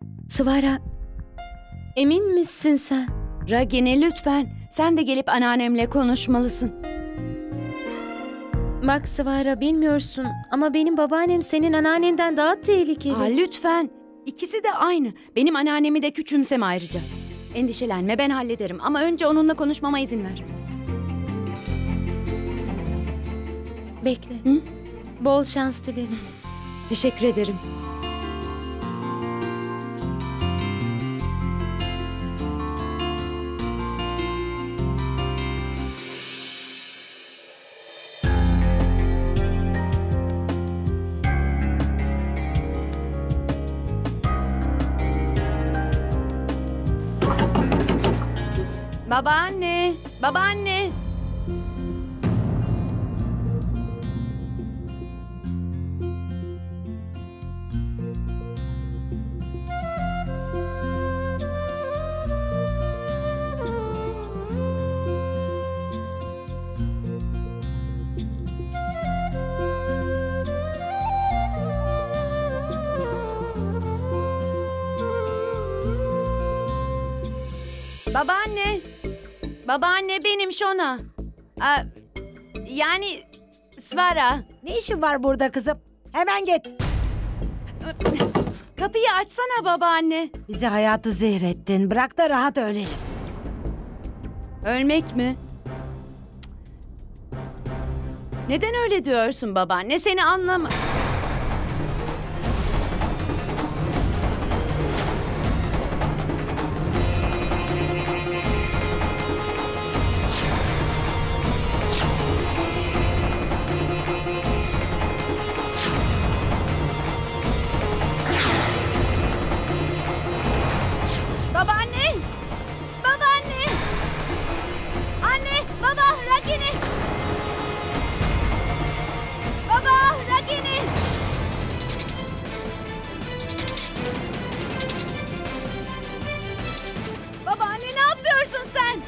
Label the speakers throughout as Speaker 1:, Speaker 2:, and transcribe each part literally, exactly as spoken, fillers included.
Speaker 1: Svara, emin misin sen?
Speaker 2: Ragini lütfen sen de gelip anneannemle konuşmalısın.
Speaker 1: Bak Svara, bilmiyorsun ama benim babaannem senin anneannenden daha tehlikeli.
Speaker 2: Aa, lütfen. İkisi de aynı. Benim anneannemi de küçümseme ayrıca. Endişelenme, ben hallederim ama önce onunla konuşmama izin ver.
Speaker 1: Bekle.
Speaker 2: Hı?
Speaker 1: Bol şans dilerim.
Speaker 2: Teşekkür ederim. Babaanne, babaanne. Babaanne. Babaanne benim Şona. Aa, yani Svara.
Speaker 3: Ne işin var burada kızım? Hemen git.
Speaker 2: Kapıyı açsana babaanne.
Speaker 3: Bizi hayatı zehrettin. Bırak da rahat ölelim.
Speaker 2: Ölmek mi? Neden öyle diyorsun babaanne? Seni anlam... Babaanne! Babaanne! Anne! Baba! Ragini! Baba! Ragini! Babaanne ne yapıyorsun sen?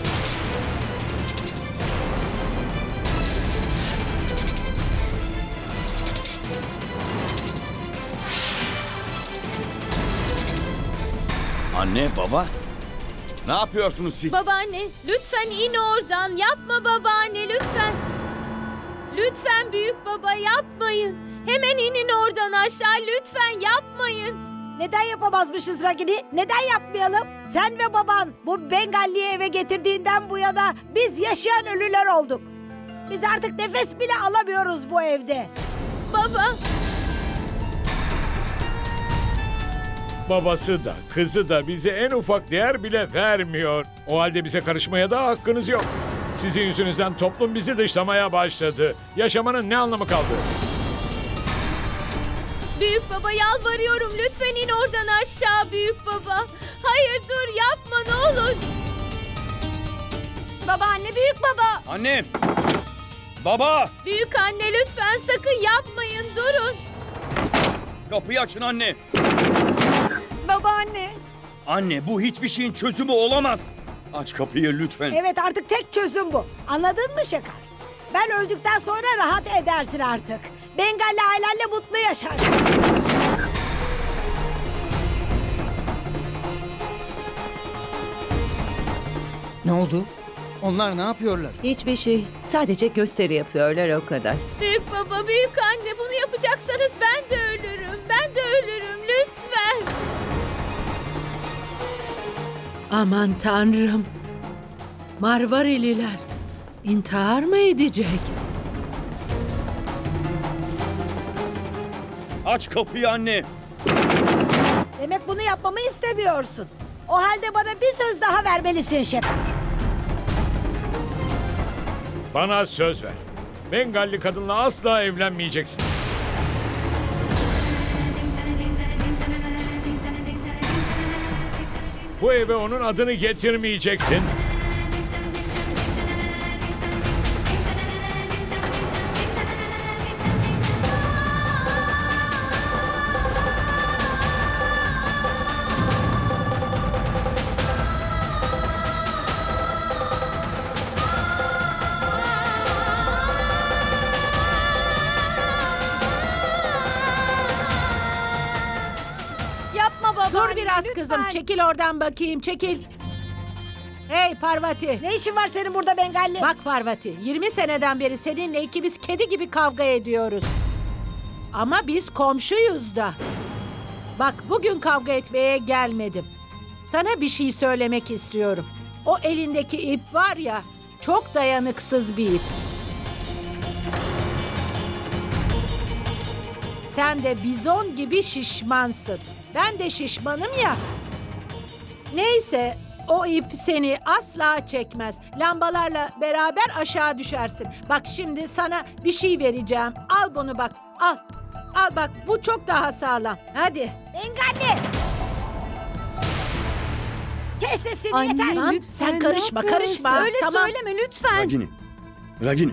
Speaker 4: Anne, baba. Ne yapıyorsunuz siz?
Speaker 1: Babaanne, lütfen in oradan. Yapma babaanne, lütfen. Lütfen büyük baba, yapmayın. Hemen inin oradan aşağı, lütfen yapmayın.
Speaker 3: Neden yapamazmışız Ragini? Neden yapmayalım? Sen ve baban bu Bengalli'yi eve getirdiğinden bu yana biz yaşayan ölüler olduk. Biz artık nefes bile alamıyoruz bu evde.
Speaker 1: Baba,
Speaker 5: Babası da kızı da bize en ufak değer bile vermiyor. O halde bize karışmaya da hakkınız yok. Sizin yüzünüzden toplum bizi dışlamaya başladı. Yaşamanın ne anlamı kaldı?
Speaker 1: büyük baba yalvarıyorum. Lütfen in oradan aşağı büyük baba. Hayır dur, yapma ne olur.
Speaker 2: Babaanne, büyük baba!
Speaker 4: Anne! Baba!
Speaker 1: Büyük anne lütfen sakın yapmayın, durun.
Speaker 4: Kapıyı açın anne.
Speaker 2: Babaanne!
Speaker 4: Anne, bu hiçbir şeyin çözümü olamaz. Aç kapıyı lütfen.
Speaker 3: Evet, artık tek çözüm bu. Anladın mı Şakar? Ben öldükten sonra rahat edersin artık. Bengalli ailenle mutlu yaşarsın.
Speaker 6: Ne oldu? Onlar ne yapıyorlar?
Speaker 7: Hiçbir şey. Sadece gösteri yapıyorlar o kadar.
Speaker 1: Büyük baba, büyük anne, bunu yapacaksanız ben de ölürüm. Ben de ölürüm lütfen.
Speaker 8: Aman tanrım. Marvareliler intihar mı edecek?
Speaker 4: Aç kapıyı anne.
Speaker 3: Demek bunu yapmamı istemiyorsun. O halde bana bir söz daha vermelisin Şakar.
Speaker 5: Bana söz ver. Bengalli kadınla asla evlenmeyeceksin. Bu eve onun adını getirmeyeceksin.
Speaker 2: Yapma baba!
Speaker 8: Dur biraz kızım. Çekil oradan bakayım. Çekil. Hey Parvati.
Speaker 3: Ne işin var senin burada Bengalli?
Speaker 8: Bak Parvati. yirmi seneden beri seninle ikimiz kedi gibi kavga ediyoruz. Ama biz komşuyuz da. Bak bugün kavga etmeye gelmedim. Sana bir şey söylemek istiyorum. O elindeki ip var ya, çok dayanıksız bir ip. Sen de bizon gibi şişmansın. Ben de şişmanım ya. Neyse, o ip seni asla çekmez. Lambalarla beraber aşağı düşersin. Bak şimdi sana bir şey vereceğim. Al bunu bak. Al. Al bak, bu çok daha sağlam. Hadi.
Speaker 3: Bengalli! Kes sesini
Speaker 2: Anne,
Speaker 3: yeter.
Speaker 8: Tamam,
Speaker 2: lütfen,
Speaker 8: sen
Speaker 2: ne
Speaker 8: karışma,
Speaker 2: yapıyorsun?
Speaker 8: karışma.
Speaker 2: Öyle
Speaker 8: Tamam.
Speaker 2: söyleme lütfen.
Speaker 4: Ragini. Ragini.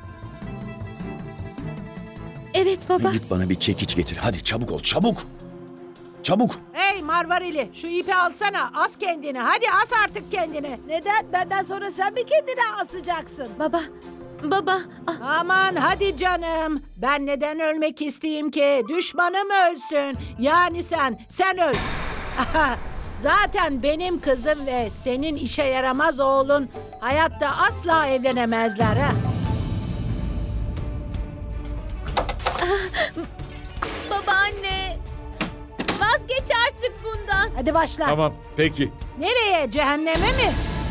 Speaker 1: Evet baba.
Speaker 4: Git bana bir çekiç getir. Hadi çabuk ol çabuk. Çabuk.
Speaker 8: Hey Marvarili, şu ipi alsana. As kendini. Hadi as artık kendini.
Speaker 3: Neden? Benden sonra sen mi kendini asacaksın?
Speaker 1: Baba. Baba. Ah,
Speaker 8: Aman hadi canım. Ben neden ölmek isteyeyim ki? Düşmanım ölsün. Yani sen, sen öl. Zaten benim kızım ve senin işe yaramaz oğlun hayatta asla evlenemezler ha.
Speaker 1: babaanne. Vazgeç artık bundan.
Speaker 3: Hadi başla.
Speaker 5: Tamam, peki.
Speaker 8: Nereye? Cehenneme mi?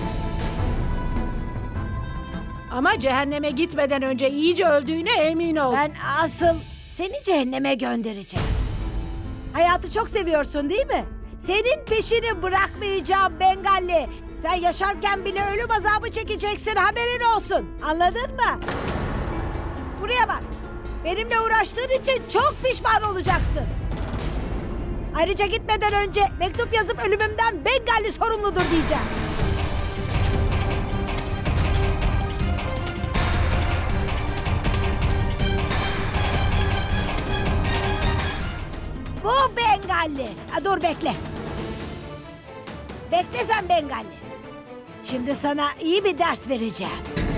Speaker 8: Ama cehenneme gitmeden önce iyice öldüğüne emin ol.
Speaker 3: Ben asıl seni cehenneme göndereceğim. Hayatı çok seviyorsun değil mi? Senin peşini bırakmayacağım Bengalli. Sen yaşarken bile ölüm azabı çekeceksin, haberin olsun. Anladın mı? Buraya bak. Benimle uğraştığın için çok pişman olacaksın. Ayrıca gitmeden önce mektup yazıp ölümümden Bengalli sorumludur diyeceğim. Bu Bengalli. Ha, dur bekle. Bekle sen Bengalli. Şimdi sana iyi bir ders vereceğim.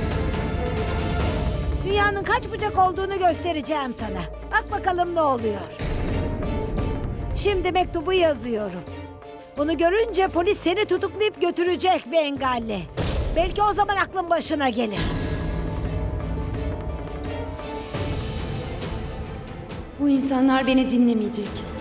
Speaker 3: Dünyanın kaç bucak olduğunu göstereceğim sana. Bak bakalım ne oluyor. Şimdi mektubu yazıyorum. Bunu görünce polis seni tutuklayıp götürecek Bengalli. Belki o zaman aklın başına gelir.
Speaker 2: Bu insanlar beni dinlemeyecek.